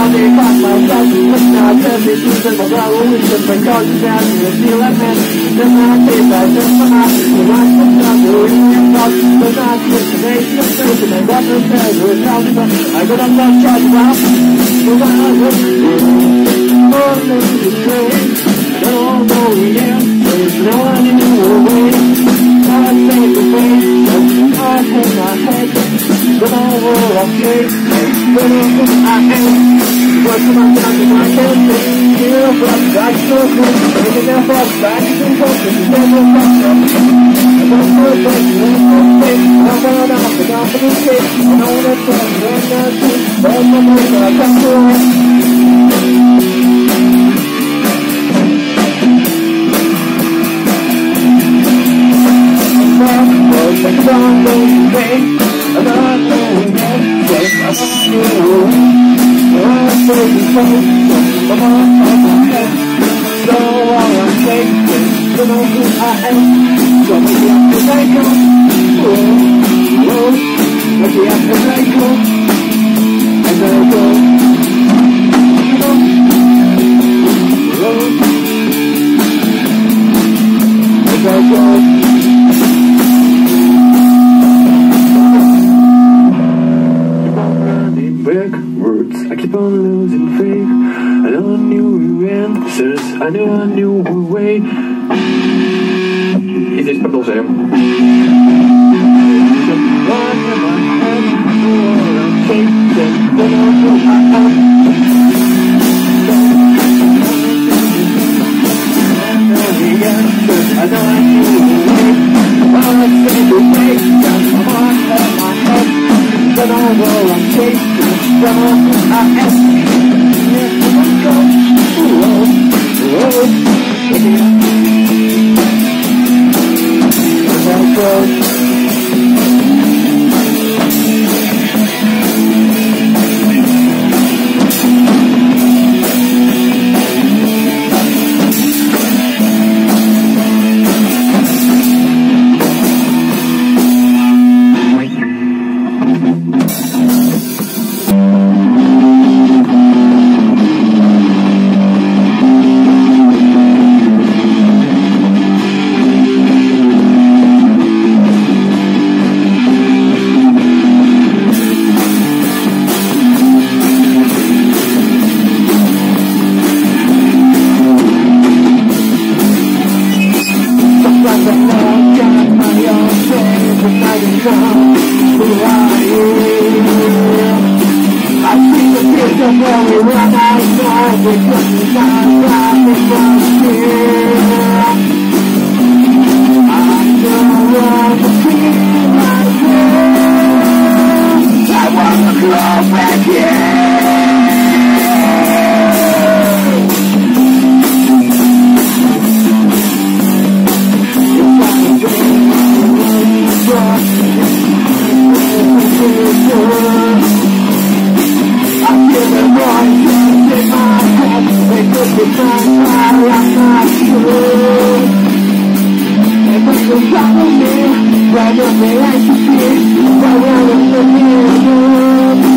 day fuck myself. But now I tell me truth and my brother always just my God is down to feel like man. Then I say that just for now. When I put down the ring and talk, but I just the nation of faith and I got no tell you it's out of I got up on charge now. So I was more than the train. I don't know yet. There's no one in the way. I say the face, I hang my head. But I will okay. But I am. But come on down to my head. Feel but that's so good. Making that fuck back to the focus. There's no problem. I don't know if there's no mistake. I'm going off the confidence case. I know that's what I'm going to do. But my mind, I come to it. I'm on the way, I'm not knowing that, I'm on your way. I'm taking place, I'm on my head. So all I'm taking, you know who I am. So maybe I feel like maybe I feel like and I go, and I go. Backwards, I keep on losing faith. I know I knew answers, I knew a way. Is this purple Sam? I know I knew a way. I said the way, I'm on my head. But I know I'm chasing. I am. Why don't they like to see? Why don't they